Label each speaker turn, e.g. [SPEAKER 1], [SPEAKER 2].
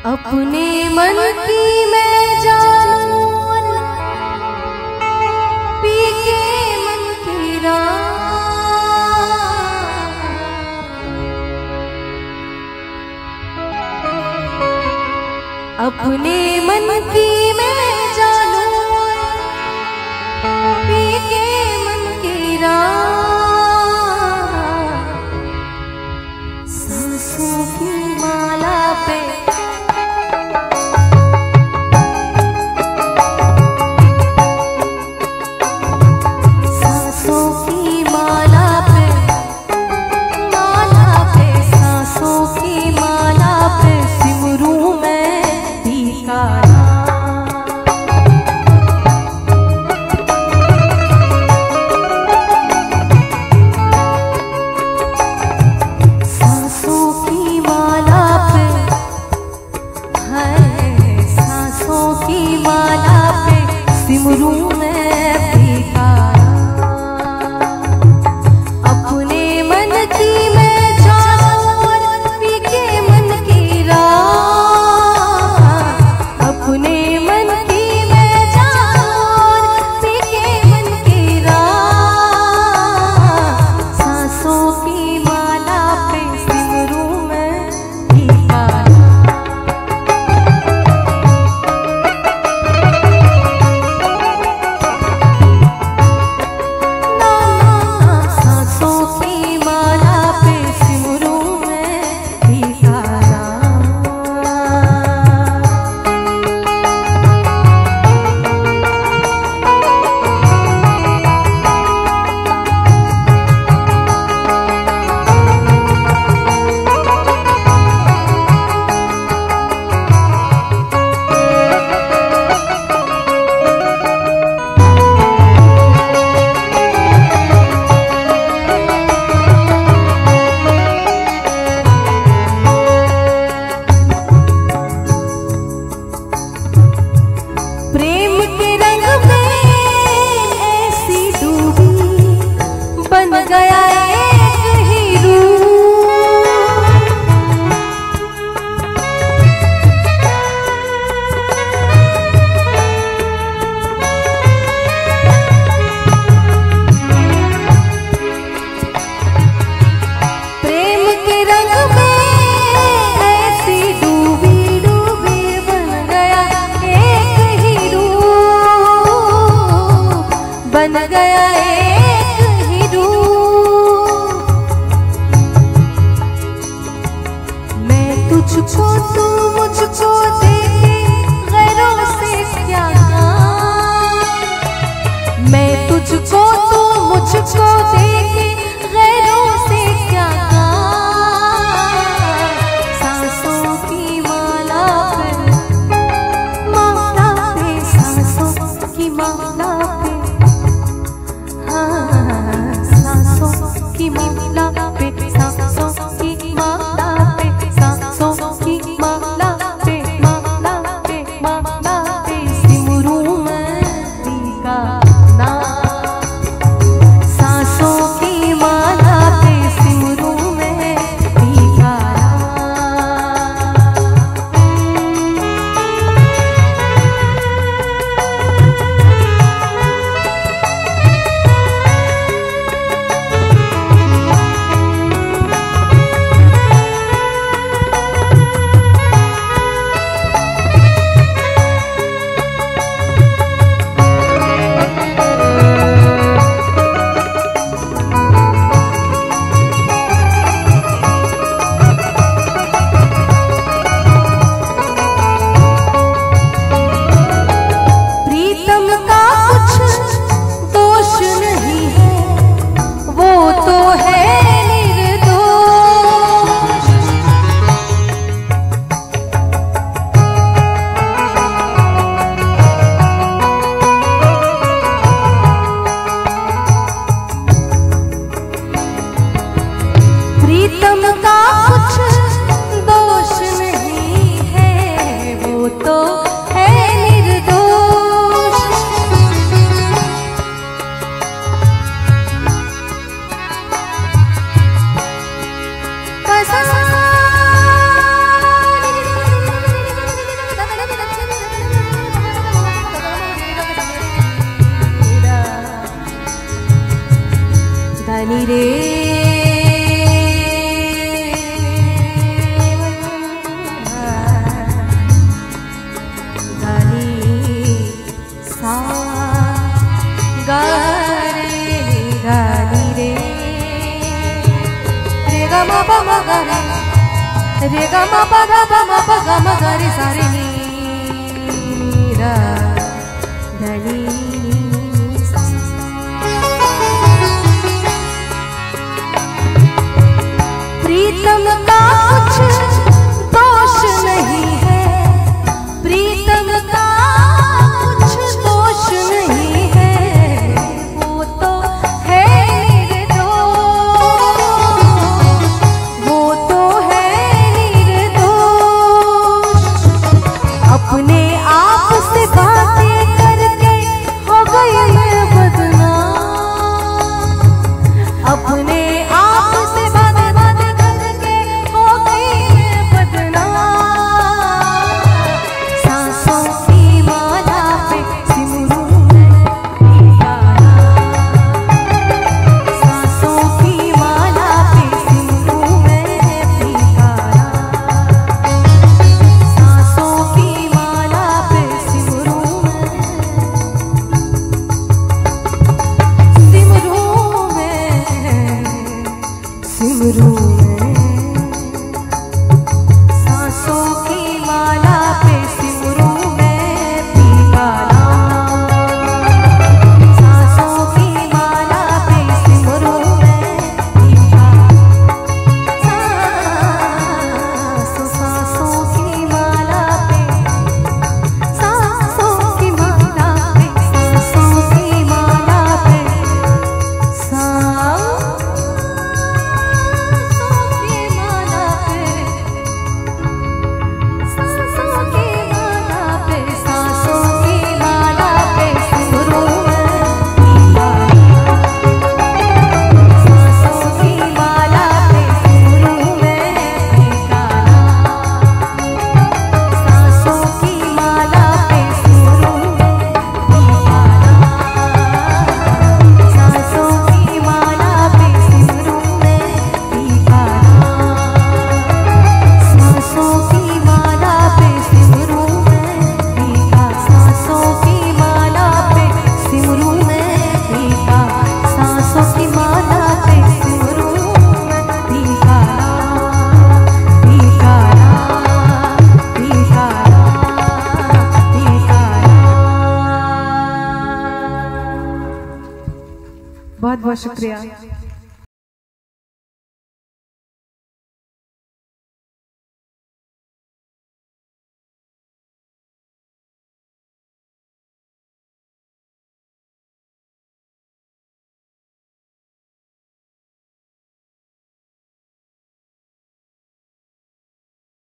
[SPEAKER 1] अपने मन की मैं जान पी के मन की अपने मन की मैं जानू पी के मन की सांसों की माला पे बन गया एक ही रूप। मैं तुझको तू मुझको देखे गैरों से क्या काम। मैं तुझको तू मुझको देखे गैरों से क्या काम। सांसों की माला पे सांसों की माला पे गानी रे गानी सा गा रे गानी रे रे गा मा पा मा गा रे गा मा पा गा मा पा गा मा गा रे सा रे नी रा धनी प्रीतम का कुछ दोष नहीं है, प्रीतम का कुछ दोष नहीं है, वो तो है निर्दोष, वो तो है निर्दोष। अपने आप से बातें करके हो गई मैं बदनाम, अपने आप से सांसों की माला पे सिमरू में पीका नाम, सांसों की माला पे सिमरू में पीका, सांसों की माला पे, सांसों की माला पे, सांसों की माला पे, बहुत बहुत शुक्रिया।